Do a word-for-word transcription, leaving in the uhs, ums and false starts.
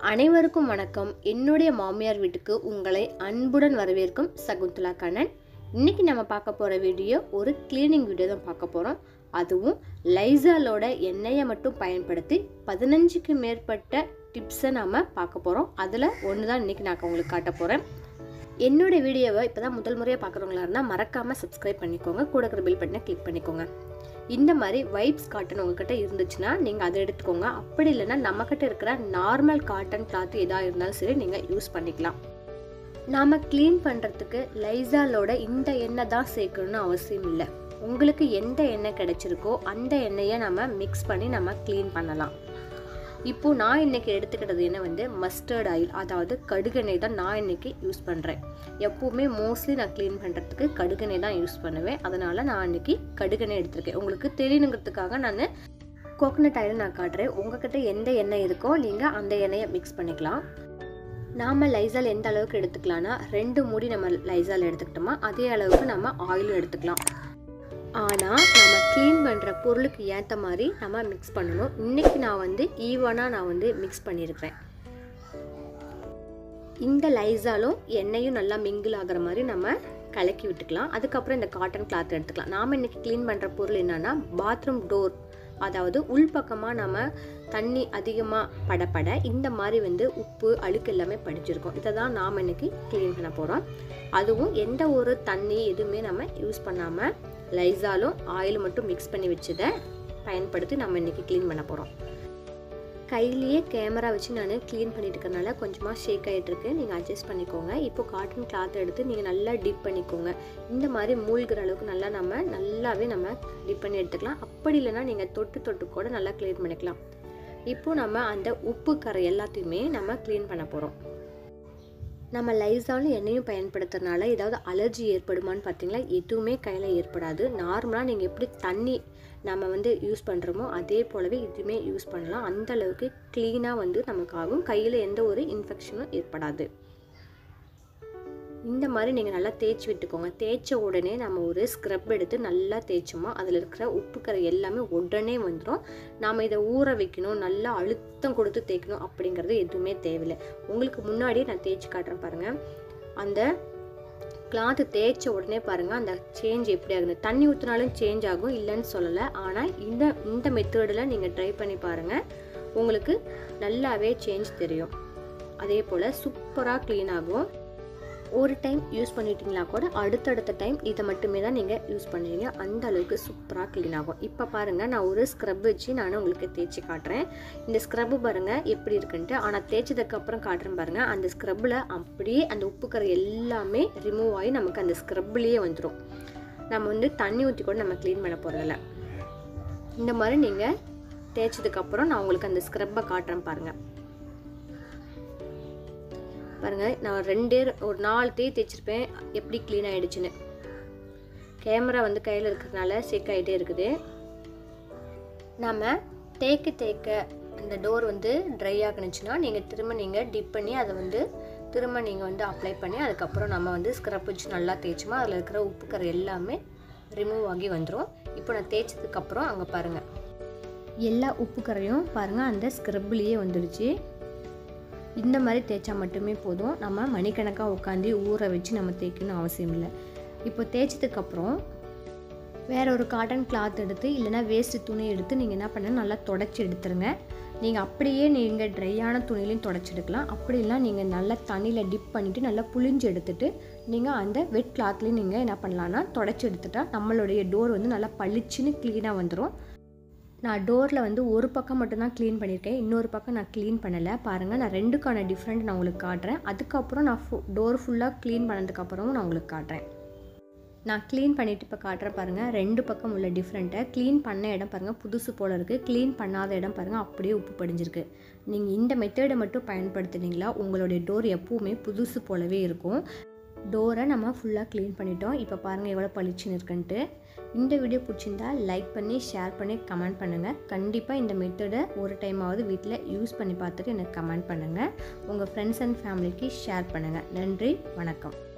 அனைவருக்கும் வணக்கம். என்னுடைய மாமியார் வீட்டுக்கு உங்களை அன்புடன் வரவேற்கும் சகுந்தலா கண்ணன். இன்னைக்கு நம்ம பார்க்க போகிற வீடியோ ஒரு கிளீனிங் வீடியோ தான் பார்க்க போகிறோம். அதுவும் லைசாலோட எண்ணெயை மட்டும் பயன்படுத்தி பதினஞ்சுக்கு மேற்பட்ட டிப்ஸை நாம் பார்க்க போகிறோம். அதில் ஒன்று தான் இன்றைக்கி நான் உங்களுக்கு காட்ட போகிறேன். என்னோடய வீடியோவை இப்போ தான் முதல் முறையாக பார்க்குறவங்களா இருந்தால் மறக்காமல் சப்ஸ்கிரைப் பண்ணிக்கோங்க. கூட இருக்கிற பெல் பட்டனை கிளிக் பண்ணிக்கோங்க. இந்த மாதிரி வைப்ஸ் காட்டன் உங்ககிட்ட இருந்துச்சுன்னா நீங்கள் அதை எடுத்துக்கோங்க. அப்படி இல்லைன்னா நம்மக்கிட்ட இருக்கிற நார்மல் காட்டன் கிளாத் எதாக இருந்தாலும் சரி நீங்கள் யூஸ் பண்ணிக்கலாம். நாம் க்ளீன் பண்ணுறதுக்கு லைசாலோட இந்த எண்ணெய் தான் சேர்க்கணும்னு அவசியம் இல்லை. உங்களுக்கு எந்த எண்ணெய் கிடைச்சிருக்கோ அந்த எண்ணெயை நம்ம மிக்ஸ் பண்ணி நம்ம க்ளீன் பண்ணலாம். இப்போது நான் இன்றைக்கி எடுத்துக்கிட்டது என்ன வந்து மஸ்டர்ட் ஆயில், அதாவது கடுகெண்ணெய் தான் நான் இன்றைக்கி யூஸ் பண்ணுறேன். எப்போவுமே மோஸ்ட்லி நான் க்ளீன் பண்ணுறதுக்கு கடுகெண்ணெய் தான் யூஸ் பண்ணுவேன். அதனால் நான் இன்றைக்கி கடுகெண்ணெய் எடுத்துருக்கேன். உங்களுக்கு தெரியணுங்கிறதுக்காக நான் கோகனட் ஆயில் நான் காட்டுறேன். உங்கள்கிட்ட எந்த எண்ணெய் இருக்கோ நீங்கள் அந்த எண்ணெயை மிக்ஸ் பண்ணிக்கலாம். நாம் லைசால் எந்த அளவுக்கு எடுத்துக்கலாம்னா ரெண்டு மூடி நம்ம லைசால் எடுத்துக்கிட்டோமா அதே அளவுக்கு நம்ம ஆயிலும் எடுத்துக்கலாம். ஆனால் நம்ம க்ளீன் பண்ணுற பொருளுக்கு ஏற்ற மாதிரி நம்ம மிக்ஸ் பண்ணணும். இன்றைக்கி நான் வந்து ஈவனாக நான் வந்து மிக்ஸ் பண்ணியிருக்கிறேன். இந்த லைசாலும் எண்ணெயும் நல்லா மிங்கிள் ஆகிற மாதிரி நம்ம கலக்கி விட்டுக்கலாம். அதுக்கப்புறம் இந்த காட்டன் கிளாத் எடுத்துக்கலாம். நாம் இன்றைக்கி க்ளீன் பண்ணுற பொருள் என்னென்னா பாத்ரூம் டோர், அதாவது உள்பக்கமாக நம்ம தண்ணி அதிகமாக படப்பட இந்த மாதிரி வந்து உப்பு அழுக்கு எல்லாமே படிச்சிருக்கோம். இதை தான் நாம் இன்றைக்கி க்ளீன் பண்ண போகிறோம். அதுவும் எந்த ஒரு தண்ணி எதுவுமே நம்ம யூஸ் பண்ணாமல் லைசாலும் ஆயிலும் மட்டும் மிக்ஸ் பண்ணி வச்சதை பயன்படுத்தி நம்ம இன்றைக்கி க்ளீன் பண்ண போகிறோம். கையிலேயே கேமரா வச்சு நான் க்ளீன் பண்ணிட்டு இருக்கறனால கொஞ்சமாக ஷேக் ஆகிட்டுருக்கு. நீங்கள் அட்ஜஸ்ட் பண்ணிக்கோங்க. இப்போது காட்டன் கிளாத் எடுத்து நீங்கள் நல்லா டிப் பண்ணிக்கோங்க. இந்த மாதிரி மூழ்கிற அளவுக்கு நல்லா நம்ம நல்லாவே நம்ம டிப் பண்ணி எடுத்துக்கலாம். அப்படி இல்லைனா நீங்கள் தொட்டு தொட்டு கூட நல்லா க்ளீன் பண்ணிக்கலாம். இப்போது நம்ம அந்த உப்பு கரை எல்லாத்தையுமே நம்ம க்ளீன் பண்ண போகிறோம். நம்ம லைசாலும் எண்ணெயும் பயன்படுத்துறதுனால ஏதாவது அலர்ஜி ஏற்படுமான்னு பார்த்தீங்களா? எதுவுமே கையில் ஏற்படாது. நார்மலாக நீங்கள் எப்படி தண்ணி நம்ம வந்து யூஸ் பண்ணுறோமோ அதே போலவே இதுவுமே யூஸ் பண்ணலாம். அந்த அளவுக்கு க்ளீனாக வந்து நமக்கு ஆகும். கையில் எந்த ஒரு இன்ஃபெக்ஷனும் ஏற்படாது. இந்த மாதிரி நீங்கள் நல்லா தேய்ச்சி விட்டுக்கோங்க. தேய்ச்ச உடனே நம்ம ஒரு ஸ்க்ரப் எடுத்து நல்லா தேய்ச்சோமா அதில் இருக்கிற உப்பு கரை எல்லாமே உடனே வந்துடும். நாம் இதை ஊற வைக்கணும், நல்லா அழுத்தம் கொடுத்து தேய்க்கணும் அப்படிங்கிறது எதுவுமே தேவையில்லை. உங்களுக்கு முன்னாடியே நான் தேய்ச்சி காட்டுறேன் பாருங்கள். அந்த கிளாத்து தேய்ச்ச உடனே பாருங்கள் அந்த சேஞ்ச் எப்படி ஆகுது. தண்ணி ஊற்றினாலும் சேஞ்ச் ஆகும், இல்லைன்னு சொல்லலை. ஆனால் இந்த இந்த மெத்தடில் நீங்கள் ட்ரை பண்ணி பாருங்கள், உங்களுக்கு நல்லாவே சேஞ்ச் தெரியும். அதே போல் சூப்பராக க்ளீன் ஆகும். ஒரு டைம் யூஸ் பண்ணிட்டீங்களா கூட அடுத்தடுத்த டைம் இதை மட்டுமே தான் நீங்கள் யூஸ் பண்ணுவீங்க. அந்த அளவுக்கு சூப்பராக க்ளீன் ஆகும். இப்போ பாருங்கள், நான் ஒரு ஸ்க்ரப் வச்சு நான் உங்களுக்கு தேய்ச்சி காட்டுறேன். இந்த ஸ்க்ரப்பு பாருங்கள் எப்படி இருக்குன்ட்டு. ஆனால் தேய்ச்சதுக்கப்புறம் காட்டுறேன் பாருங்கள். அந்த ஸ்க்ரப்பில் அப்படியே அந்த உப்பு கரை எல்லாமே ரிமூவ் ஆகி நமக்கு அந்த ஸ்க்ரப்லேயே வந்துடும். நம்ம வந்து தண்ணி ஊற்றி கூட நம்ம க்ளீன் பண்ண போகிறதில்ல. இந்த மாதிரி நீங்கள் தேய்ச்சதுக்கப்புறம் நான் உங்களுக்கு அந்த ஸ்க்ரப்பை காட்டுறேன் பாருங்கள். பாருங்கள், நான் ரெண்டே ஒரு நாலு தேய் தேய்ச்சிருப்பேன். எப்படி க்ளீன் ஆகிடுச்சுன்னு. கேமரா வந்து கையில் இருக்கிறதுனால செக் ஆகிட்டே இருக்குது. நம்ம தேய்க்க தேய்க்க அந்த டோர் வந்து ட்ரை ஆகினுச்சுன்னா நீங்கள் திரும்ப நீங்கள் டிப் பண்ணி அதை வந்து திரும்ப நீங்கள் வந்து அப்ளை பண்ணி அதுக்கப்புறம் நம்ம வந்து ஸ்க்ரப் வச்சு நல்லா தேய்ச்சோமா அதில் இருக்கிற உப்பு கரை எல்லாமே ரிமூவ் ஆகி வந்துடும். இப்போ நான் தேய்ச்சதுக்கப்புறம் அங்கே பாருங்கள் எல்லா உப்பு கரையும் பாருங்கள் அந்த ஸ்க்ரப்லேயே வந்துடுச்சு. இந்த மாதிரி தேய்ச்சா மட்டுமே போதும். நம்ம மணிக்கணக்காக உட்காந்து ஊற வச்சு நம்ம தேய்க்கணும் அவசியம் இல்லை. இப்போ தேய்ச்சதுக்கப்புறம் வேற ஒரு காட்டன் கிளாத் எடுத்து இல்லைனா வேஸ்ட்டு துணி எடுத்து நீங்கள் என்ன பண்ண நல்லா தொடச்சி எடுத்துருங்க. நீங்கள் அப்படியே நீங்கள் ட்ரையான துணிலையும் தொடச்சி எடுக்கலாம். அப்படி இல்லை நீங்கள் நல்லா தண்ணியில் டிப் பண்ணிவிட்டு நல்லா புளிஞ்சு எடுத்துகிட்டு நீங்கள் அந்த வெட் கிளாத்லேயும் நீங்கள் என்ன பண்ணலான்னா தொடச்சி எடுத்துட்டா நம்மளுடைய டோர் வந்து நல்லா பளிச்சுன்னு க்ளீனாக வந்துடும். நான் டோரில் வந்து ஒரு பக்கம் மட்டும்தான் க்ளீன் பண்ணியிருக்கேன், இன்னொரு பக்கம் நான் க்ளீன் பண்ணலை. பாருங்கள், நான் ரெண்டுக்கான டிஃப்ரெண்ட் நான் உங்களுக்கு காட்டுறேன். அதுக்கப்புறம் நான் ஃபு டோர் ஃபுல்லாக க்ளீன் பண்ணதுக்கப்புறமும் நான் உங்களுக்கு காட்டுறேன். நான் க்ளீன் பண்ணிவிட்டு இப்போ காட்டுறேன் பாருங்கள். ரெண்டு பக்கம் உள்ள டிஃப்ரெண்ட்டை க்ளீன் பண்ண இடம் பாருங்கள் புதுசு போல் இருக்குது. க்ளீன் பண்ணாத இடம் பாருங்கள் அப்படியே உப்பு படிஞ்சிருக்கு. நீங்கள் இந்த மெத்தடை மட்டும் பயன்படுத்துனீங்களா உங்களுடைய டோர் எப்போவுமே புதுசு போலவே இருக்கும். டோரை நம்ம ஃபுல்லாக க்ளீன் பண்ணிட்டோம். இப்போ பாருங்கள் எவ்வளோ பளிச்சுன்னு இருக்குன்ட்டு. இந்த வீடியோ பிடிச்சிருந்தா லைக் பண்ணி ஷேர் பண்ணி கமெண்ட் பண்ணுங்கள். கண்டிப்பாக இந்த மெத்தடை ஒரு டைமாவது வீட்டில் யூஸ் பண்ணி பார்த்துட்டு எனக்கு கமெண்ட் பண்ணுங்கள். உங்கள் ஃப்ரெண்ட்ஸ் அண்ட் ஃபேமிலிக்கு ஷேர் பண்ணுங்கள். நன்றி, வணக்கம்.